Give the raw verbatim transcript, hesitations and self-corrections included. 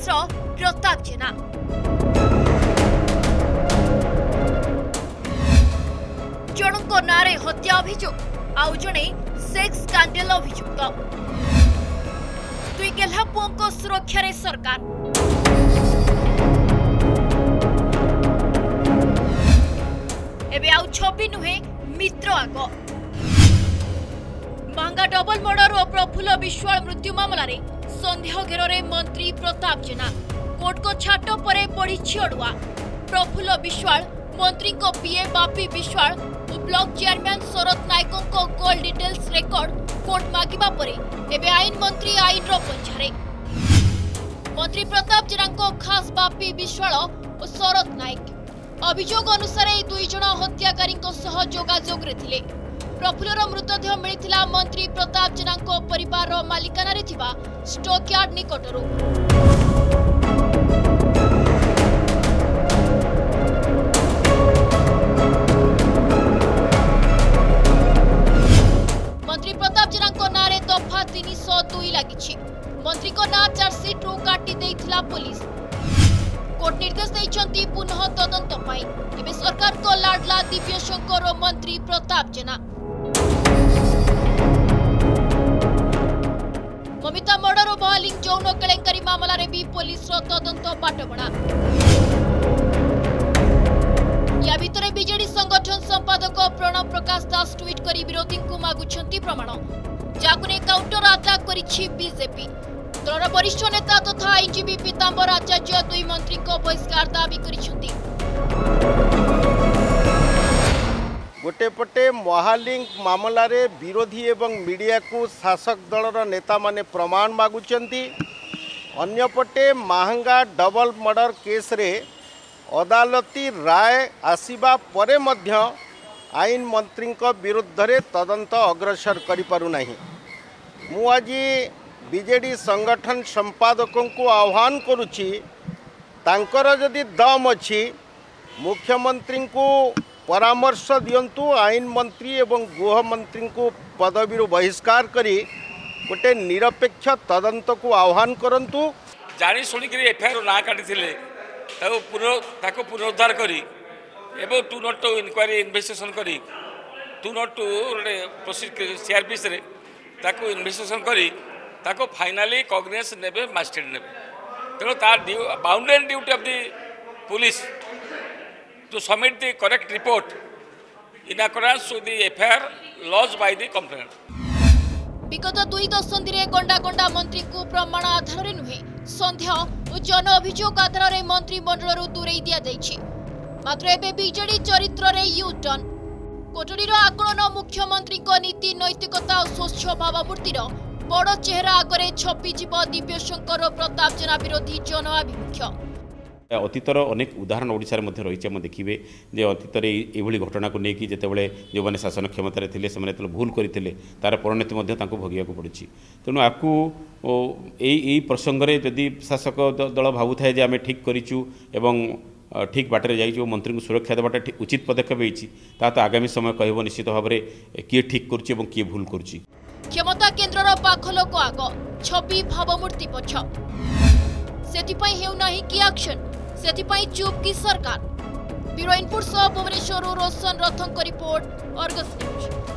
प्रताप जेना। जनक नारे हत्या अभियोग आउ जणे सेक्स स्कैंडल अभियुक्त। दुई गेल्हा पुओं सुरक्षा रे सरकार। एबे आउ छवि नुहे मित्र आग। महंगा डबल मर्डर और प्रफुल्ल विश्वाल मृत्यु मामला रे संदेह घेर मंत्री प्रताप जेना। कोर्ट को छाट पर बढ़ी अड़ुआ। प्रफुल्ल विश्वाल मंत्री को पीए बापी विश्वाल और ब्लॉक चेयरमैन शरद नायकों को कॉल डिटेल्स रेकर्ड कोर्ट मागिबा परे एबे आईन मंत्री आईन रो पंछारे। मंत्री प्रताप जेना को खास बापी विश्वाल और शरद नायक अभियोग अनुसार ए दुई जण हत्याकारी सह जोगाजोग रे थिले। प्रफुल्लर मृतदेह मिलिथिला मंत्री प्रताप जेना को परिवार रो मालिकाना रे थिबा स्टॉकयार्ड निकटरू। मंत्री प्रताप जेना को नारे दफा तीन सौ दुई लागिछि। मंत्री को ना चार्जसीट रु काटी देइथिला पुलिस। कोर्ट निर्देश देइछंती पुनः तदंत पाई। एबे सरकार को लाडला दिव्य शंकर और मंत्री प्रताप जेना। ममिता मर्डर और बहालिंग यौन केलेंकारी मामला रे भी पुलिस रो तदंत बाटबणा। या भितरे बीजेडी संगठन संपादक प्रणव प्रकाश दास ट्वीट करी विरोधी को मागुछंती प्रमाण। जाकुने काउंटर अटैक करिछि बीजेपी। दलर वरिष्ठ नेता तथा आईनजीवी पीतांबर आचार्य दुई मंत्री को बहिष्कार दाबी करिछंती। गोटे पटे महालिंग मामला रे विरोधी एवं मीडिया को शासक दलर नेता माने प्रमाण मागुचंती। अन्य पटे महंगा डबल मर्डर केस रे अदालती राय आसीबा परे मध्य आईन मंत्री विरुद्ध रे तदंत अग्रसर करि पारु नाही। मु आज बीजेडी संगठन संपादकों को आह्वान करुछि, तांकर जदि दम अछि मुख्यमंत्री को परामर्श दियंतु। आईन मंत्री एवं गृह मंत्री को पदवी बहिष्कार करी गोटे निरपेक्ष तदंत को आह्वान करंतु। जानी शुणी एफआईआर ना काटी पुनरुद्धार करी एवं two naught two inquiry investigation करी टू नॉट टू सीआरपीएस रे ताको इन्वेस्टिगेशन करी ताको फाइनाली कॉग्निजेंस नेबे मजिस्ट्रेट नेबे। तेणु तार boundary duty of the police to submit the correct report in accordance to the FIR lodge by the complainant. विगत दुई दशंधि रे गंडा गंडा मंत्री को प्रमाण आधार रे नुहे संदेह और जन अभियोग आधार रे मंत्री मंडल दूरे दिया जाइछि। मात्र एबे बीजेडी चरित्र रे यू टर्न। कोटरीर आकलन मुख्यमंत्री को नीति नैतिकता और स्वच्छ भावमूर्तिर बड़ चेहरा आगरे छपी जीव दिव्य शंकर और प्रताप जेना विरोधी जन आभिमुख्य। अतीतर अनेक उदाहरण ओडिशा रे रही देखिए जे अतीत ये घटना को लेकिन जितेबाला जो मैंने शासन क्षमता थे से भूल करते तार परिणति भोगिया पड़ी। तेणु आपको यही प्रसंग में जदि शासक दल भावु थाए जे आम ठीक करूँ एवं ठीक बाटर जाइए मंत्री को सुरक्षा देवाटा उचित पदक्षेप होता तो आगामी समय कह निश्चित भाव में किए ठीक करुच्ची किए भूल करुच्ची। क्षमता केन्द्रर पाख लोक आग छवि भावमूर्ति पक्ष सेथिपाई हेउ नाही कि एक्शन सेथिपाई चुप की सरकार। ब्यूरो इनपुट सह भुवनेश्वर रोशन रथंक रिपोर्ट अर्गस न्यूज।